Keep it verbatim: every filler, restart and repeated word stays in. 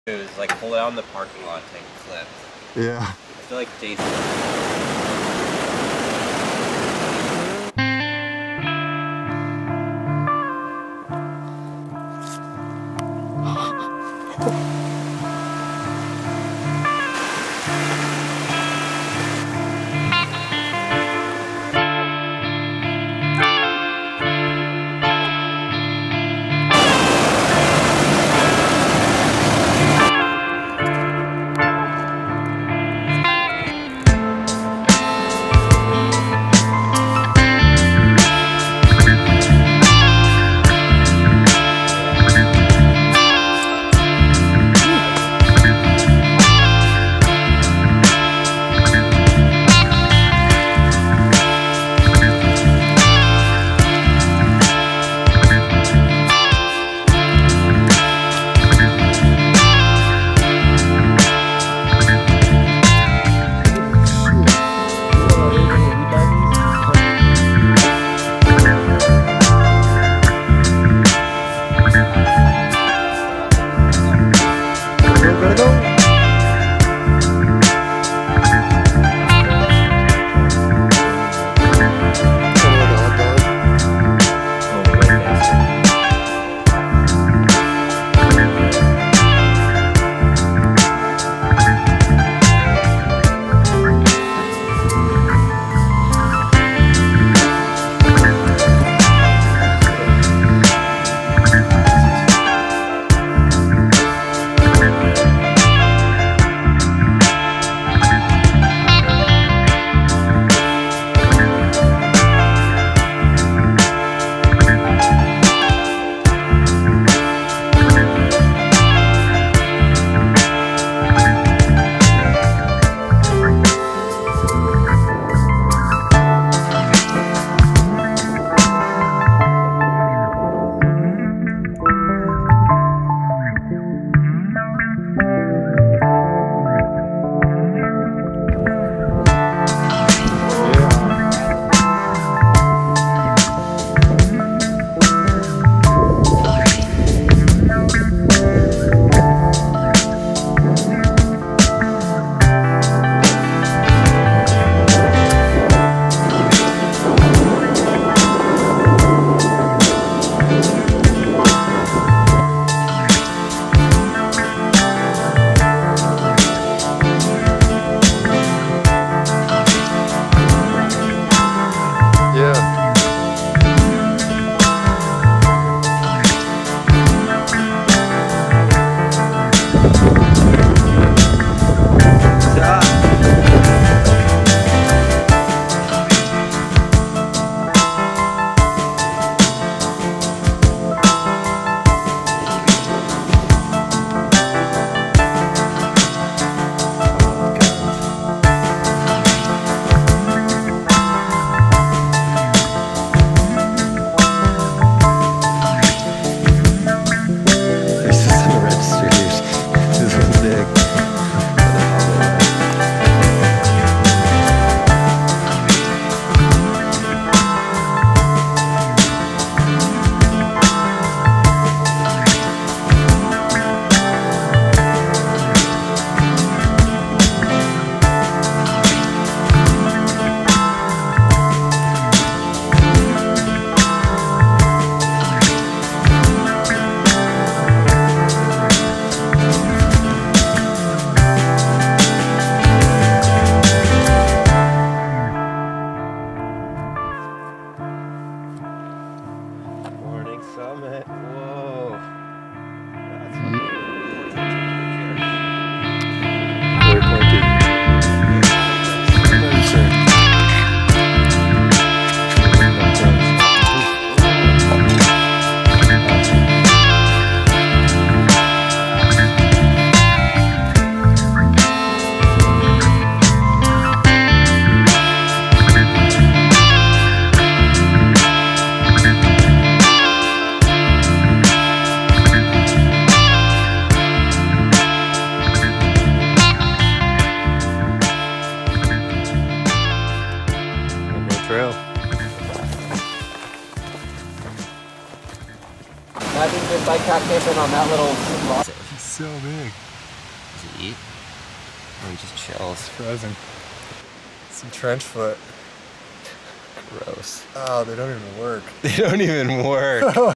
Is like pull it out in the parking lot and take a clip. Yeah. I feel like Jason. Imagine just like cat camping on that little rock. It's so big. Does he eat? Or he just chills? It's frozen. Some trench foot. Gross. Oh, they don't even work. They don't even work.